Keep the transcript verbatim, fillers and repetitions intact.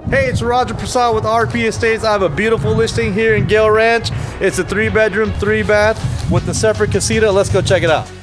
Hey, it's Roger Prasad with R P Estates. I have a beautiful listing here in Gale Ranch. It's a three bedroom, three bath with a separate casita. Let's go check it out.